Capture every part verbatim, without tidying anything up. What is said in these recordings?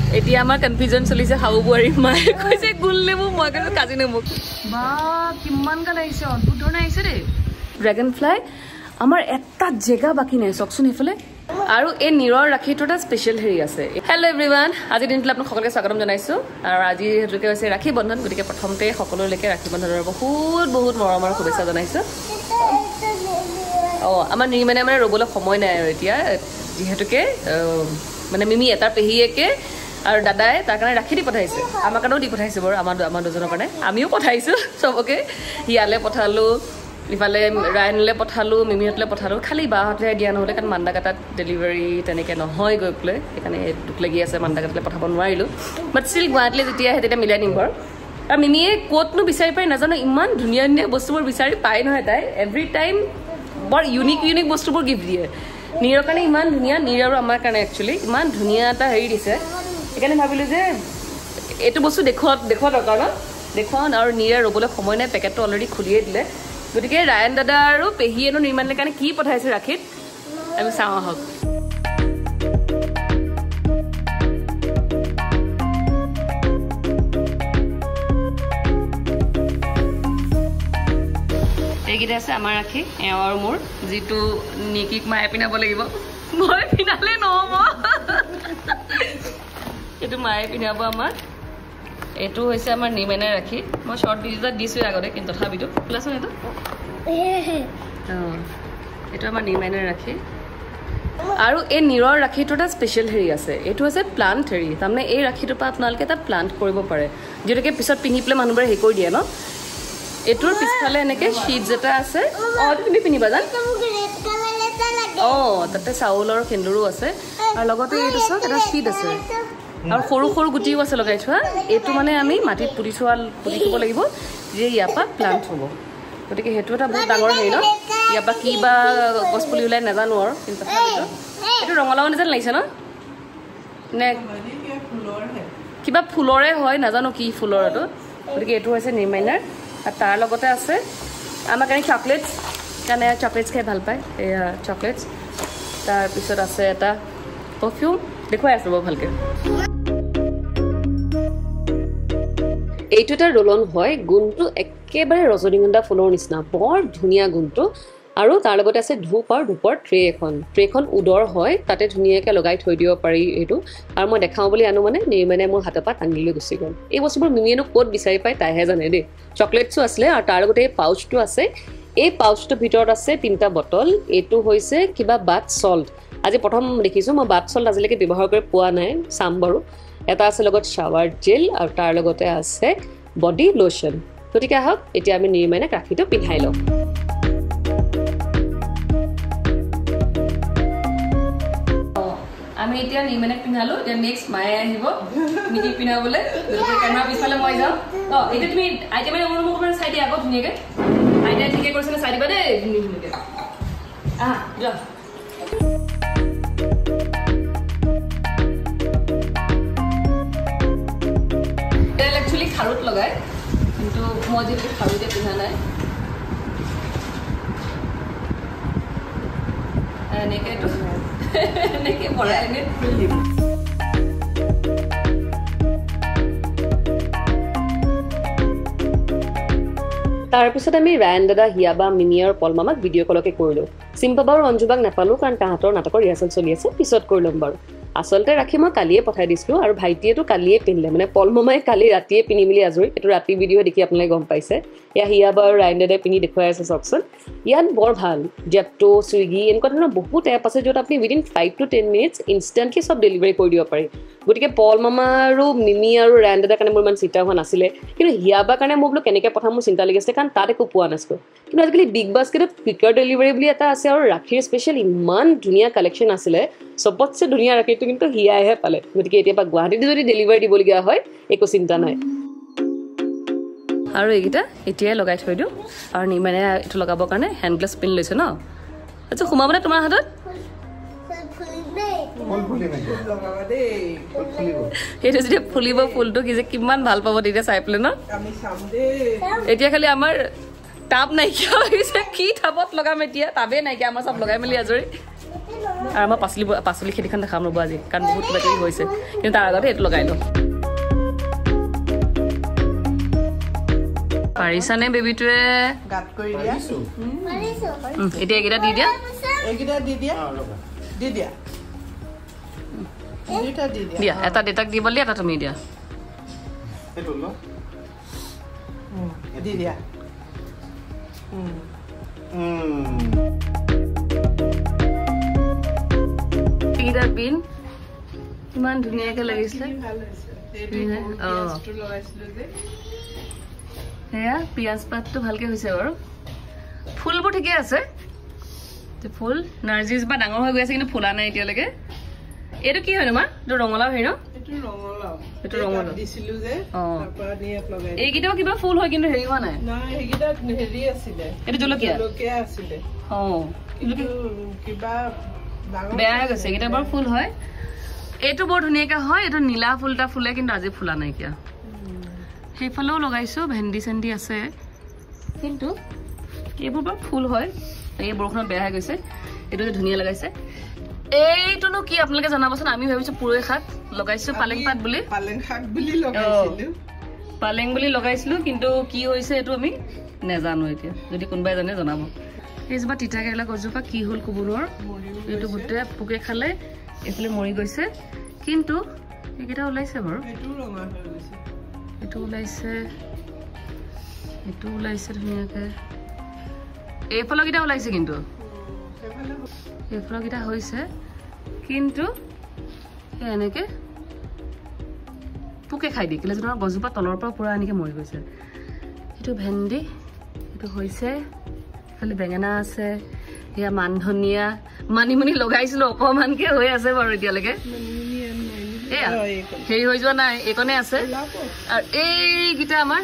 এতিয়া আমাৰ কনফিউজন চলিছে হাউ বুৱাৰী মায়ে কৈছে গুল নেমু মই কৈছো কাজি নেমু বা কিমান গাল আহিছে অদ্ভুত ধৰণে আহিছে দেই ড্ৰাগন ফ্লাই আমাৰ এটা জেগা বাকী নাই চকচোন এইফালে আৰু এই নিৰৰ ৰাখিটো এটা স্পেচিয়েল হেৰি আছে হেল্ল' এভৰিৱান আজি দিনটোলৈ আপোনাক সকলোকে স্বাগতম জনাইছো আৰু আজি হেতুকে হৈছে ৰাখি বন্ধন গতিকে প্ৰথমতে সকলোলৈকে ৰাখি বন্ধনৰ বহুত বহুত মৰমৰ শুভেচ্ছা জনাইছো অ আমাৰ নিৰ্মাণে মানে ৰ'বলৈ সময় নাই আৰু এতিয়া যিহেতুকে মানে মিমি এটা পেহীয়েকে আৰু দাদাই তাৰ কাৰণে ৰাখি দি পঠাইছে আমাৰ কাৰণেও দি পঠাইছে বাৰু আমাৰ আমাৰ দুজনৰ কাৰণে আমিও পঠাইছো চবকে হিয়ালে পঠালো ইফালে ৰায়নলে পঠালো মিমিহঁতলে পঠালো খালি বাহঁতলে দিয়া নহ'লে কাৰণ মাণ্ডাকাটাত ডেলিভাৰী তেনেকৈ নহয় গৈ পেলাই সেইকাৰণে দুখ লাগি আছে মাণ্ডাকাটালৈ পঠাব নোৱাৰিলোঁ বাট ষ্টিল গুৱাহাটীলৈ যেতিয়া আহে তেতিয়া মিলাই নিম বাৰু আৰু মিমিয়ে ক'তনো বিচাৰি পাই নাজানো ইমান ধুনীয়া ধুনীয়া বস্তুবোৰ বিচাৰি পায় নহয় তাই এভৰি টাইম বৰ ইউনিক ইউনিক বস্তুবোৰ গিফ্ট দিয়ে নীৰৰ কাৰণে ইমান ধুনীয়া নীৰ আৰু আমাৰ কাৰণে একচুৱেলি ইমান ধুনীয়া এটা হেৰি দিছে সেইকাৰণে ভাবিলোঁ যে এইটো বস্তু দেখুওৱা দেখুওৱা দৰকাৰ ন দেখুৱাওঁ আৰু নীৰে ৰ'বলৈ সময় নাই পেকেটটো অলৰেডি খুলিয়ে দিলে গতিকে ৰায়ন দাদা আৰু পেহীয়েনো নিৰ্মাণৰ কাৰণে কি পঠাইছে ৰাখিত আমি চাওঁ আহক এইকেইটা আছে আমাৰ ৰাখি এওঁ আৰু মোৰ যিটো নিকিক মায়ে পিন্ধাব লাগিব মই পিন্ধালে নহ'ব এইটো মায়ে পিন্ধাব আমাক এইটো হৈছে আমাৰ নিৰ্মাণে ৰাখি মই শ্বৰ্ট ভিডিঅ'টা দিছোঁ আগতে কিন্তু তথাপিতো খোলাচোন এইটো অঁ এইটো আমাৰ নিৰ্মাণে ৰাখি আৰু এই নীৰৰ ৰাখিটো এটা স্পেচিয়েল হেৰি আছে এইটো হৈছে প্লাণ্ট হেৰি তাৰমানে এই ৰাখিটোৰ পৰা আপোনালোকে এটা প্লাণ্ট কৰিব পাৰে যিহেতুকে পিছত পিন্ধি পেলাই মানুহবোৰে হেৰি কৰি দিয়ে ন এইটোৰ পিছফালে এনেকৈ শ্বীটছ এটা আছে অঁ তুমি পিন্ধিবা জান অঁ তাতে চাউলৰ সেন্দুৰো আছে আৰু লগতে এইটো চাওক এটা শ্বীট আছে আৰু সৰু সৰু গুটিও আছে লগাই থোৱা এইটো মানে আমি মাটিত পুতি থোৱা পুতি থ'ব লাগিব যে ইয়াৰ পৰা প্লাণ্ট হ'ব গতিকে সেইটো এটা বহুত ডাঙৰ হেৰি ন ইয়াৰ পৰা কি বা গছপুলি ওলাই নাজানো আৰু কিন্তু এইটো ৰঙালাও নিচিনা লাগিছে ন নে কিবা ফুলৰে হয় নাজানো কি ফুলৰ এইটো গতিকে এইটো হৈছে নিৰ্মাণাৰ আৰু তাৰ লগতে আছে আমাৰ কাৰণে চকলেটছ কাৰণে চকলেটছ খাই ভাল পায় এয়া চকলেটছ তাৰপিছত আছে এটা পাৰফিউম দেখুৱাই আছোঁ বাৰু ভালকৈ এইটো এটা ৰোলন হয় গোন্ধটো একেবাৰে ৰজনীগন্ধা ফুলৰ নিচিনা বৰ ধুনীয়া গোন্ধটো আৰু তাৰ লগতে আছে ধূপ আৰু ধূপৰ ট্ৰে এখন ট্ৰেখন উদৰ হয় তাতে ধুনীয়াকৈ লগাই থৈ দিব পাৰি এইটো আৰু মই দেখাওঁ বুলি আনো মানে নিৰ্মাণে মোৰ হাতৰ পৰা টাঙি লৈ গুচি গ'ল এই বস্তুবোৰ মিমিয়েনো ক'ত বিচাৰি পায় তাইহে জানে দেই চকলেটছো আছিলে আৰু তাৰ লগতে এই পাউচটো আছে এই পাউচটোৰ ভিতৰত আছে তিনিটা বটল এইটো হৈছে কিবা বাথ চল্ট আজি প্ৰথম দেখিছোঁ মই বাথ চল্ট আজিলৈকে ব্যৱহাৰ কৰি পোৱা নাই চাম বাৰু এটা আছে লগত শ্বাৱাৰ জেল আৰু তাৰ লগতে আছে বডি লোশ্যন গতিকে আহক এতিয়া আমি নিৰ্মাণক ৰাখিটো পিন্ধাই লওঁ আমি এতিয়া নিৰ্মাণক পিন্ধালোঁ এতিয়া নেক্সট মায়ে আহিব মিটিক পিন্ধাবলৈ গতিকে কেমেৰা পিছফালে মই যাওঁ অঁ এতিয়া তুমি আইতা মানে মোৰ মোক চাই দিয়া আকৌ ধুনীয়াকৈ আইতাই ঠিকে কৰিছে চাই দিবা দেই ধুনীয়াকৈ আহ যোৱা খাৰুত লগাই কিন্তু মই যিহেতু খাৰুতে পিন্ধা নাই এনেকৈতো এনেকৈ ভৰাই এনে ফুল দিম তাৰপিছত আমি ৰায়ন দাদা হিয়া বা মিমি আৰু পল মামাক ভিডিঅ' কলকে কৰিলোঁ চিম্পা আৰু অঞ্জুবাক নাপালোঁ কাৰণ তাহাঁতৰ নাটকৰ ৰিহাৰ্চেল চলি আছে পিছত কৰি ল'ম বাৰু আচলতে ৰাখি মই কালিয়ে পঠাই দিছিলোঁ আৰু ভাইটিয়েতো কালিয়ে পিন্ধিলে মানে পল মামাই কালি ৰাতিয়ে পিন্ধি মেলি আজৰি এইটো ৰাতি ভিডিঅ' দেখি আপোনালোকে গম পাইছে এয়া হিয়া বা আৰু ৰায়ন দাদাই পিন্ধি দেখুৱাই আছে চাওকচোন ইয়াত বৰ ভাল জেপ্টো ছুইগি এনেকুৱা ধৰণৰ বহুত এপ আছে য'ত আপুনি within five to ten minutes instantly চব ডেলিভাৰী কৰি দিব পাৰি গতিকে পল মামা আৰু মিমি আৰু ৰায়ন দাদাৰ কাৰণে মোৰ ইমান চিন্তা হোৱা নাছিলে কিন্তু হিয়া বাৰ কাৰণে মই বোলো কেনেকৈ পঠাম মোৰ চিন্তা লাগিছে কাৰণ তাত একো পোৱা নাছিলোঁ কিন্তু আজিকালি বিগ বাস্কেটত কুইকাৰ ডেলিভাৰী বুলি এটা আছে আৰু ৰাখিৰ স্পেচিয়েল ইমান ধুনীয়া কালেকশ্যন আছিলে চবতছে ধুনীয়া ৰাখিটো কিন্তু হিয়াইহে পালে গতিকে এতিয়া পৰা গুৱাহাটীত যদি ডেলিভাৰী দিবলগীয়া হয় একো চিন্তা নাই আৰু এইকেইটা এতিয়াই লগাই থৈ দিওঁ আৰু নিৰ্মাণে এইটো লগাবৰ কাৰণে হেণ্ড গ্লাছ পিন লৈছে ন আচ্ছা সোমাবনে তোমাৰ হাতত সেইটো যেতিয়া ফুলিব ফুলটো কি যে কিমান ভাল পাব তেতিয়া চাই পেলাই ন এতিয়া খালি আমাৰ টাব নাইকিয়া হৈছে কি টাবত লগাম এতিয়া টাবেই নাইকিয়া আমাৰ চব লগাই মেলি আজৰি আৰু আমাৰ পাচলি পাচলি খেতিখন দেখাম ৰ'ব আজি কাৰণ বহুত কিবা কিবি হৈছে কিন্তু তাৰ আগতে এইটো লগাই লওঁ পাৰিছানে বেবীটোৱে গাত কৰি দিয়া এতিয়া এইকেইটা দি দিয়া এইকেইটা দি দিয়া দি দিয়া দুইটা দি দিয়া দিয়া এটা দেউতাক দিব দিয়া এটা তুমি দিয়া এইটো ল দি দিয়া এইকেইটা পিন ইমান ধুনীয়াকৈ লাগিছিলে সেয়া পিঁয়াজ পাতটো ভালকৈ হৈছে বাৰু ফুলবোৰ ঠিকে আছে ফুল নাৰ্জিজোপা ডাঙৰ হৈ গৈ আছে কিন্তু ফুলা নাই এতিয়ালৈকে এইটো কি হয় তোমাৰ এইটো ৰঙালাও হেৰি ন এইটো ৰঙালাও দিছিলোঁ যে এইকেইটাও কিবা ফুল হয় কিন্তু হেৰি হোৱা নাই হেৰি আছিলে এইটো জলকীয়া জলকীয়া আছিলে অঁ কিবা বেয়া হৈ গৈছে এইকেইটা বাৰু ফুল হয় এইটো বৰ ধুনীয়াকৈ হয় এইটো নীলা ফুল এটা ফুলে কিন্তু আজি ফুলা নাইকিয়া সেইফালেও লগাইছোঁ ভেন্দি চেন্দি আছে কিন্তু এইবোৰ বাৰু ফুল হয় এই বৰষুণত বেয়া হৈ গৈছে এইটো যে ধুনীয়া লগাইছে এইটোনো কি আপোনালোকে জনাবচোন আমি ভাবিছোঁ পুৰৈ শাক লগাইছোঁ পালেং পাত বুলি পালেং শাক বুলি লগাইছিলোঁ পালেং বুলি লগাইছিলোঁ কিন্তু কি হৈছে এইটো আমি নাজানো এতিয়া যদি কোনোবাই জানে জনাব এইজোপা তিতা কেৰেলা গছজোপা কি হ'ল ক'ব নোৱাৰো এইটো গোটেই পোকে খালে এইফালে মৰি গৈছে কিন্তু এইকেইটা ওলাইছে বাৰু এইটো ওলাইছে এইটো ওলাইছে ধুনীয়াকৈ এইফালৰকেইটা ওলাইছে কিন্তু এইফালৰকেইটা হৈছে কিন্তু এনেকৈ পোকে খাই দিয়ে কেলৈ তোমাৰ গছজোপা তলৰ পৰা পূৰা এনেকৈ মৰি গৈছে এইটো ভেন্দি এইটো হৈছে এইফালে বেঙেনা আছে এয়া মান ধনিয়া মানিমুনি লগাইছিলোঁ অকণমানকৈ হৈ আছে বাৰু এতিয়ালৈকে এয়া হেৰি হৈ যোৱা নাই এইকণে আছে আৰু এইকেইটা আমাৰ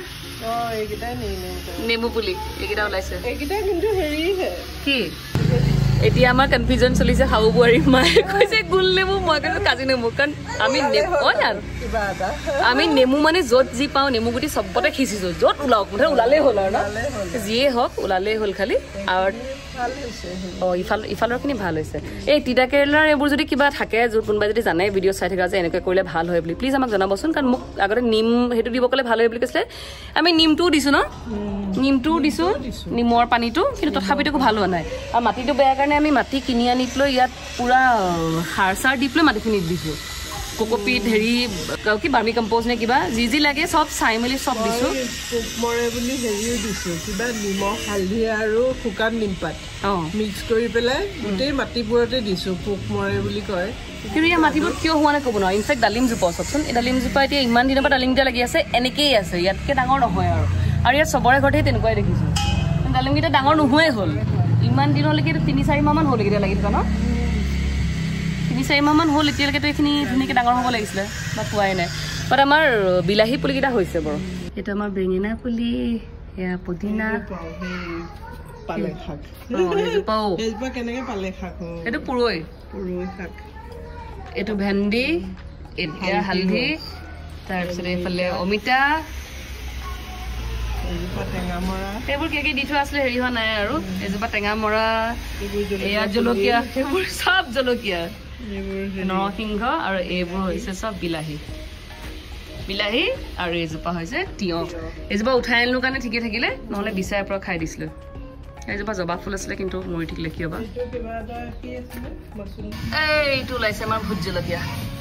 নেমু পুলি এইকেইটা ওলাইছে কি এতিয়া আমাৰ কনফিউজন চলিছে শাহু বোৱাৰী মায়ে কৈছে গোল নেমু মই কৈছোঁ কাজি নেমু কাৰণ আমি আমি নেমু মানে য'ত যি পাওঁ নেমু গুটি চবতে সিঁচিছোঁ য'ত ওলাওক মুঠতে ওলালেই হ'ল আৰু ন যিয়ে হওক ওলালেই হ'ল খালি আৰু অঁ ইফাল ইফালৰখিনি ভাল হৈছে এই তিতা কেৰেলাৰ এইবোৰ যদি কিবা থাকে য'ত কোনোবাই যদি জানে ভিডিঅ' চাই থকা যে এনেকৈ কৰিলে ভাল হয় বুলি প্লিজ আমাক জনাবচোন কাৰণ মোক আগতে নিম সেইটো দিব ক'লে ভাল হয় বুলি কৈছিলে আমি নিমটোও দিছোঁ ন নিমটোও দিছোঁ নিমৰ পানীটো কিন্তু তথাপিতো ভাল হোৱা নাই আৰু মাটিটো বেয়া কাৰণে আমি মাটি কিনি আনি পেলাই ইয়াত পূৰা সাৰ চাৰ দি পেলাই মাটিখিনিত দিছোঁ কোকোপিট হেৰি কি বাৰ্মি কম্প'জ নে কিবা যি যি লাগে চব চাই মেলি চব দিছোঁ পোক মৰে বুলি হেৰিও দিছোঁ কিবা নিমখ হালধি আৰু শুকান নিমপাত অঁ মিক্স কৰি পেলাই গোটেই মাটিবোৰতে দিছোঁ পোক মৰে বুলি কয় কিন্তু ইয়াৰ মাটিবোৰ কিয় হোৱা নাই ক'ব নোৱাৰোঁ ইনফেক্ট ডালিমজোপা চাওকচোন এই ডালিমজোপা এতিয়া ইমান দিনৰ পৰা ডালিমকেইটা লাগি আছে এনেকেই আছে ইয়াতকৈ ডাঙৰ নহয় আৰু আৰু ইয়াত চবৰে ঘৰতেই তেনেকুৱাই দেখিছোঁ ডালিমকেইটা ডাঙৰ নোহোৱাই হ'ল ইমান দিনলৈকে তিনি চাৰি মাহমান হ'ল এইকেইটা লাগি থকা ন তিনি চাৰি মাহমান হ'ল এতিয়ালৈকেতো এইখিনি ধুনীয়াকৈ ডাঙৰ হ'ব লাগিছিলে বা পোৱাই নাই বাট আমাৰ বিলাহী পুলিকেইটা হৈছে বাৰু এইটো আমাৰ বেঙেনা পুলি এয়া পুদিনা পালেং শাক সেইজোপাও কেনেকৈ পালেং শাক এইটো পুৰৈ পুৰৈ শাক এইটো ভেন্দি এতিয়া হালধি তাৰপিছত এইফালে অমিতা এইবোৰ কি কি দি থোৱা আছিলে হেৰি হোৱা নাই আৰু এজোপা টেঙা মৰা এয়া জলকীয়া সেইবোৰ চব জলকীয়া নৰসিংহ আৰু এইবোৰ হৈছে চব বিলাহী বিলাহী আৰু এইজোপা হৈছে তিয়ঁহ এইজোপা উঠাই আনিলোঁ কাৰণে ঠিকে থাকিলে নহ'লে বিচাৰৰ পৰা খাই দিছিলোঁ এইজোপা জবা ফুল আছিলে কিন্তু মৰি থাকিলে কিয় বা এইটো ওলাইছে আমাৰ ভোট জলকীয়া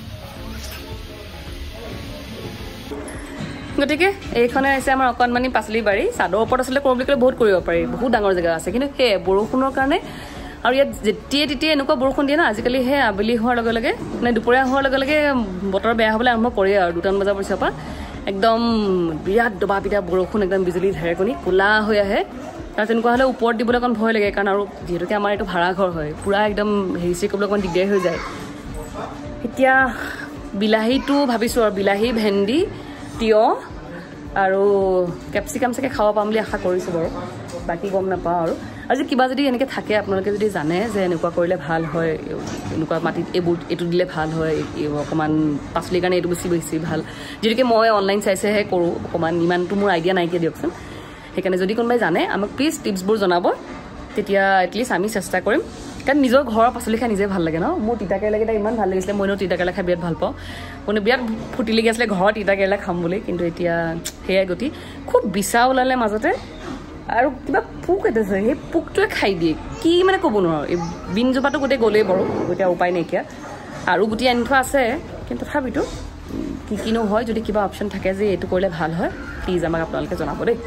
গতিকে এইখনে হৈছে আমাৰ অকণমানি পাচলি বাৰী চাদৰ ওপৰত আচলতে কৰোঁ বুলি ক'লে বহুত কৰিব পাৰি বহুত ডাঙৰ জেগা আছে কিন্তু সেই বৰষুণৰ কাৰণে আৰু ইয়াত যেতিয়াই তেতিয়াই এনেকুৱা বৰষুণ দিয়ে ন আজিকালি সেই আবেলি হোৱাৰ লগে লগে মানে দুপৰীয়া হোৱাৰ লগে লগে বতৰ বেয়া হ'বলৈ আৰম্ভ কৰে আৰু দুটামান বজাৰ পিছৰ পৰা একদম বিৰাট দবা পিটা বৰষুণ একদম বিজুলী ঢেৰেকনি ক'লা হৈ আহে আৰু তেনেকুৱা হ'লে ওপৰত দিবলৈ অকণ ভয় লাগে কাৰণ আৰু যিহেতুকে আমাৰ এইটো ভাড়া ঘৰ হয় পূৰা একদম হেৰি চেৰি কৰিবলৈ অকণ দিগদাৰ হৈ যায় এতিয়া বিলাহীটো ভাবিছোঁ আৰু বিলাহী ভেন্দি তিয়ঁহ আৰু কেপচিকাম চাগে খাব পাম বুলি আশা কৰিছোঁ বাৰু বাকী গম নাপাওঁ আৰু আৰু যদি কিবা যদি এনেকৈ থাকে আপোনালোকে যদি জানে যে এনেকুৱা কৰিলে ভাল হয় এনেকুৱা মাটিত এইবোৰ এইটো দিলে ভাল হয় অকণমান পাচলিৰ কাৰণে এইটো বেছি বেছি ভাল যিহেতুকে মই অনলাইন চাই চাইহে কৰোঁ অকণমান ইমানটো মোৰ আইডিয়া নাইকিয়া দিয়কচোন সেইকাৰণে যদি কোনোবাই জানে আমাক প্লিজ টিপছবোৰ জনাব তেতিয়া এটলিষ্ট আমি চেষ্টা কৰিম কাৰণ নিজৰ ঘৰৰ পাচলি খাই নিজে ভাল লাগে ন মোৰ তিতা কেৰেলাকেইটা ইমান ভাল লাগিছিলে মইনো তিতা কেৰেলা খাই বিৰাট ভাল পাওঁ মানে বিৰাট ফুটি লাগি আছিলে ঘৰত তিতা কেৰেলা খাম বুলি কিন্তু এতিয়া সেয়াই গতি খুব বিচা ওলালে মাজতে আৰু কিবা পোক এটা আছে সেই পোকটোৱে খাই দিয়ে কি মানে ক'ব নোৱাৰো এই বিনজোপাটো গোটেই গ'লেই বাৰু এতিয়া উপায় নাইকিয়া আৰু গুটি আনি থোৱা আছে কিন্তু তথাপিতো কি কিনো হয় যদি কিবা অপশ্যন থাকে যে এইটো কৰিলে ভাল হয় প্লিজ আমাক আপোনালোকে জনাব দেই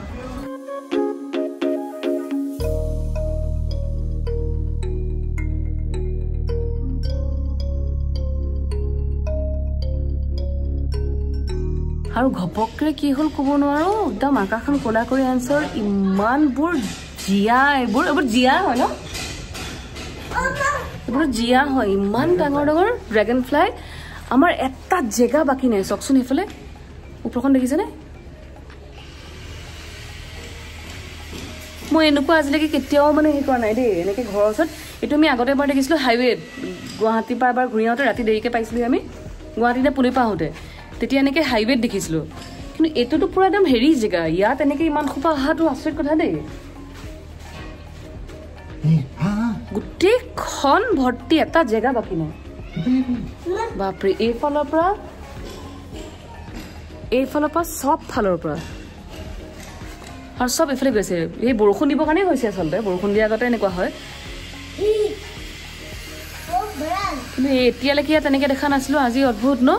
আৰু ঘপকৰে কি হ'ল ক'ব নোৱাৰো একদম আকাশখন ক'লা কৰি আনছৰ ইমানবোৰ জিয়া এইবোৰ এইবোৰ জিয়া হয় ন এইবোৰ জিয়া হয় ইমান ডাঙৰ ডাঙৰ ড্ৰেগন ফ্লাই আমাৰ এটা জেগা বাকী নাই চাওকচোন এইফালে ওপৰখন দেখিছেনে মই এনেকুৱা আজিলৈকে কেতিয়াও মানে হেৰি কৰা নাই দেই এনেকৈ ঘৰৰ ওচৰত এইটো আমি আগতে এবাৰ দেখিছিলোঁ হাইৱেত গুৱাহাটীৰ পৰা এবাৰ ঘূৰি আহোঁতে ৰাতি দেৰিকৈ পাইছিলোঁ আমি গুৱাহাটীতে পুলি পৰা আহোঁতে তেতিয়া এনেকৈ হাইৱেত দেখিছিলোঁ কিন্তু এইটোতো পুৰা একদম হেৰি জেগা ইয়াত এনেকৈ ইমান সোপা অহাটো আচৰিত কথা দেই গোটেইখন ভৰ্তি এটা জেগা বাকী নাই বাপৰে এইফালৰ পৰা এইফালৰ পৰা চব ফালৰ পৰা আৰু চব এইফালে গৈছে এই বৰষুণ দিবৰ কাৰণেই হৈছে আচলতে বৰষুণ দিয়াৰ আগতে এনেকুৱা হয় কিন্তু এতিয়ালৈকে ইয়াত তেনেকৈ দেখা নাছিলোঁ আজি অদ্ভুত ন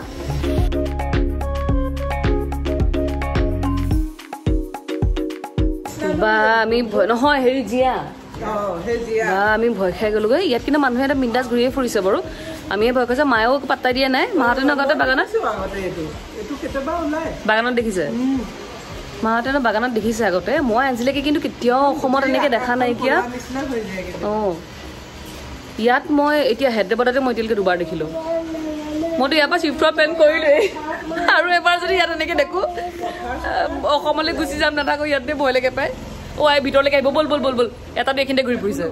বা আমি নহয় হেৰি জিয়া আমি ভয় খাই গ'লোগৈ ইয়াত কিন্তু মানুহে এটা বিন্দাছ ঘূৰিয়ে ফুৰিছে বাৰু আমিয়ে ভয় খাইছে মায়েও পাত্তা দিয়া নাই মাহঁতে আগতে বাগানত বাগানত দেখিছে মাহঁতে বাগানত দেখিছে আগতে মই আজিলৈকে কিন্তু কেতিয়াও অসমত এনেকৈ দেখা নাইকিয়া অঁ ইয়াত মই এতিয়া হায়দৰাবাদতে মই এতিয়ালৈকে দুবাৰ দেখিলোঁ মইতো ইয়াৰ পৰা চিফ্ট হোৱা প্লেন কৰিলোৱেই আৰু এবাৰ যদি ইয়াত এনেকৈ দেখোঁ অসমলৈ গুচি যাম নাথাকোঁ ইয়াতে ভয় লাগে পায় অ' আই ভিতৰলৈকে আহিব ব'ল ব'ল ব'ল ব'ল এটাতো এইখিনিতে ঘূৰি ফুৰিছে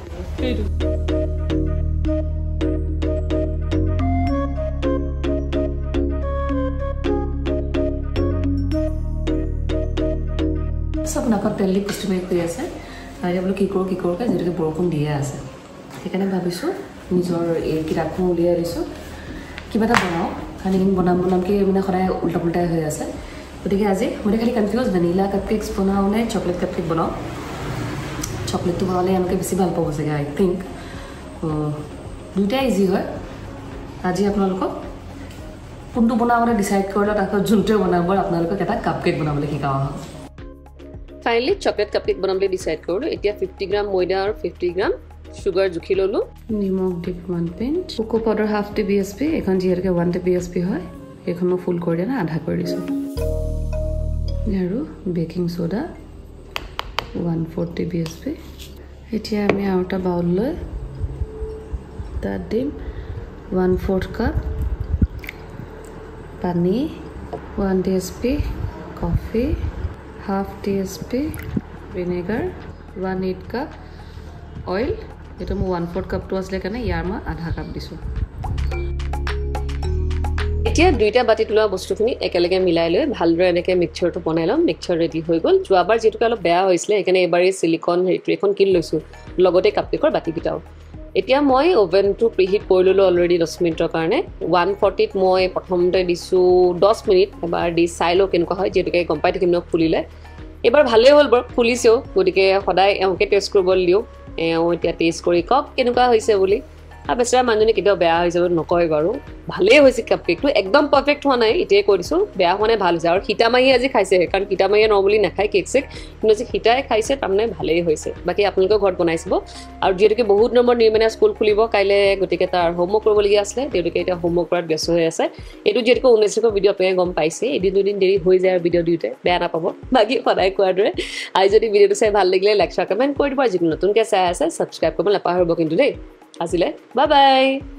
আপোনাক তেলি কুষ্টুমাৰি কৰি আছে এতিয়া বোলো কি কৰোঁ কি কৰোঁকৈ যিহেতুকে বৰষুণ দিয়ে আছে সেইকাৰণে ভাবিছোঁ নিজৰ এই কিতাপখন উলিয়াই দিছোঁ কিবা এটা বনাওঁ কাৰণ এইখিনি বনাম বনামকৈ মানে সদায় উল্টা পুল্টাই হৈ আছে গতিকে আজি মই খালি কনফিউজ ভেনিলা কাপ কেকছ বনাওঁ নে চকলেট কাপ কেক বনাওঁ চকলেটটো বনালে এনেকৈ বেছি ভাল পাব চাগে আই থিংক দুইটাই ইজি হয় আজি আপোনালোকক কোনটো বনাওঁ মানে ডিচাইড কৰিলে তাৰপিছত যোনটোৱে বনাব আপোনালোকক এটা কাপ কেক বনাবলৈ শিকাওঁ আহক ফাইনেলি চকলেট কাপ কেক বনাবলৈ ডিচাইড কৰিলোঁ এতিয়া ফিফটি গ্ৰাম ময়দা আৰু ফিফটি গ্ৰাম সুগাৰ জুখি ল'লোঁ নিমখ দি one pinch cocoa powder half T B S P এইখন যিহেতুকে one T B S P হয় এইখনো ফুল কৰি দিয়া নাই আধা কৰি দিছোঁ আৰু baking soda one four T B S P এতিয়া আমি আৰু এটা বাউল লৈ তাত দিম ওৱান ফ'ৰ্থ কাপ পানী one T S P coffee half T S P vinegar one eight cup oil এইটো মোৰ ওৱান ফ'ৰ্থ কাপটো আছিলে কাৰণে ইয়াৰ মই আধা কাপ দিছোঁ এতিয়া দুইটা বাতিত লোৱা বস্তুখিনি একেলগে মিলাই লৈ ভালদৰে এনেকৈ মিক্সাৰটো বনাই ল'ম মিক্সাৰ ৰেডি হৈ গ'ল যোৱাবাৰ যিহেতুকে অলপ বেয়া হৈছিলে সেইকাৰণে এইবাৰ এই চিলিকন হেৰিটো এখন কিনি লৈছোঁ লগতে কাপকেকৰ বাতিকেইটাও এতিয়া মই অভেনটো প্ৰিহিট কৰি ল'লোঁ অলৰেডি দহ মিনিটৰ কাৰণে ওৱান ফৰ্টিত মই প্ৰথমতে দিছোঁ দহ মিনিট এবাৰ দি চাই লওঁ কেনেকুৱা হয় যিহেতুকে গম পাই থাকিম ন ফুলিলে এইবাৰ ভালেই হ'ল বাৰু ফুলিছেও গতিকে সদায় এওঁকে টেষ্ট কৰিবলৈ দিওঁ এওঁ এতিয়া টেষ্ট কৰি কওক কেনেকুৱা হৈছে বুলি আৰু বেচেৰা মানুহজনী কেতিয়াও বেয়া হৈছে বুলি নকয় বাৰু ভালেই হৈছে কাপ কেকটো একদম পাৰফেক্ট হোৱা নাই এতিয়াই কৈ দিছোঁ বেয়া হোৱা নাই ভাল হৈছে আৰু সীতামাহীয়ে আজি খাইছে কাৰণ সীতামাহীয়ে নৰ্মেলি নাখায় কেক চেক কিন্তু আজি সীতাই খাইছে তাৰমানে ভালেই হৈছে বাকী আপোনালোকেও ঘৰত বনাই চাব আৰু যিহেতুকে বহুত নম্বৰ নিৰ্মাণে স্কুল খুলিব কাইলৈ গতিকে তাৰ হোমৱৰ্ক কৰিবলগীয়া আছিলে তেওঁলোকে এতিয়া হোমৱৰ্ক কৰাত ব্যস্ত হৈ আছে এইটো যিহেতুকে ঊনৈছ তাৰিখৰ ভিডিঅ' আপোনালোকে গম পাইছে এদিন দুদিন দেৰি হৈ যায় আৰু ভিডিঅ' দিওঁতে বেয়া নাপাব বাকী সদায় কোৱাৰ দৰে আজি যদি ভিডিঅ'টো চাই ভাল লাগিলে লাইক শ্বেয়াৰ কমেণ্ট কৰি দিব আৰু যিটো নতুনকৈ চাই আছে ছাবস্ক্ৰাইব কৰিব নাপাহৰিব কিন্তু দেই আজিলে বাই বাই